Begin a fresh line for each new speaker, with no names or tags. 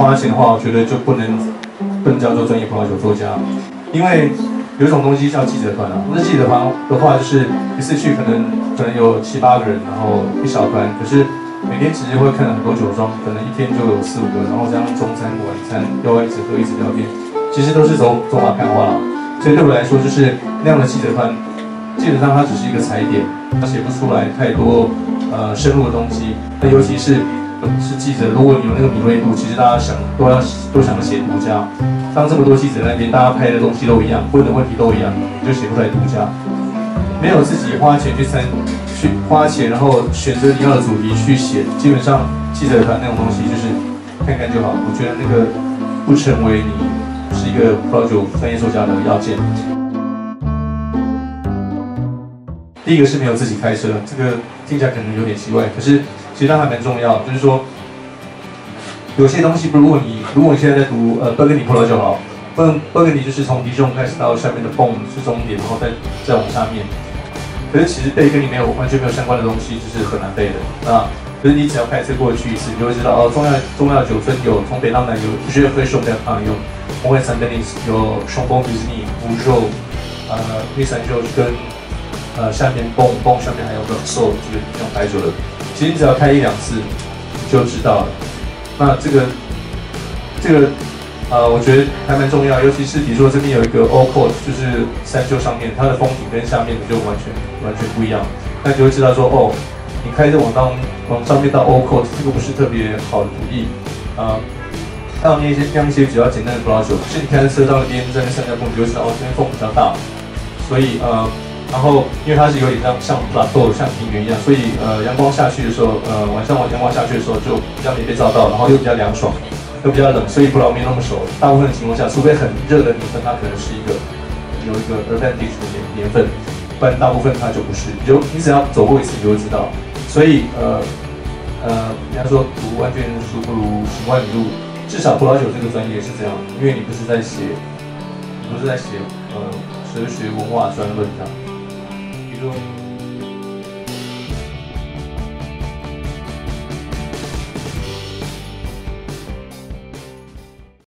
花钱的话，我觉得就不能叫做专业葡萄酒作家，因为有一种东西叫记者团啊。那记者团的话，就是一次去可能有7、8个人，然后一小团，可是每天其实会看了很多酒庄，可能一天就有4、5个，然后加上中餐、晚餐，又要一直喝、一直聊天，其实都是走马看花了。所以对我来说，就是那样的记者团，基本上它只是一个踩点，它写不出来太多深入的东西。那尤其是记者，如果你有那个敏锐度，其实大家都想写独家。当这么多记者在那边，大家拍的东西都一样，问的问题都一样，你就写不出来独家。没有自己花钱去花钱，然后选择你要的主题去写，基本上记者团那种东西就是看看就好。我觉得那个不成为你是一个葡萄酒专业作家的要件。第一个是没有自己开车，这个听起来可能有点奇怪，可是其实它还蛮重要，就是说有些东西，如果你现在在读勃艮第葡萄酒好，勃艮第就是从迪仲开始到下面的泵是终点，然后再往下面。可是其实背跟你完全没有相关的东西，就是很难背的。那可是你只要开车过去一次，你就会知道哦，重要酒村有从北到南有绝对熊在旁有蒙维山德尼斯有熊崩比斯尼乌肉内山就跟下面泵下面还有个寿这种白酒的，其实你只要开1、2次你就知道了。那这个我觉得还蛮重要，尤其是比如说这边有一个 Old Court， 就是山丘上面，它的风景跟下面的就完全不一样，那你就会知道说哦，你开着往上面到 Old Court， 这个不是特别好的主意还有酿一些比较简单的葡萄酒，就是你开着车到那边在那上下风，你就会知道哦，这边风比较大，所以然后因为它是有点像 plateau 像平原一样，所以阳光下去的时候，晚上阳光下去的时候就比较没被照到，然后又比较凉爽。又比较冷，所以葡萄没那么熟。大部分的情况下，除非很热的年份，它可能是有一个 advantage 的年份，不然大部分它就不是。你只要走过一次，你就会知道。所以人家说读万卷书不如行万里路，至少葡萄酒这个专业是这样，因为你不是在写哲学文化专论这样，比如说。